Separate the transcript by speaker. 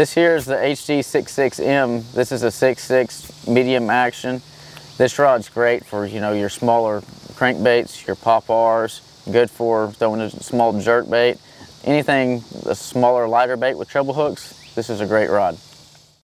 Speaker 1: This here is the HD-66M. This is a 6.6 medium action. This rod's great for, your smaller crankbaits, your pop-Rs, good for throwing a small jerk bait. Anything, a smaller, lighter bait with treble hooks, this is a great rod.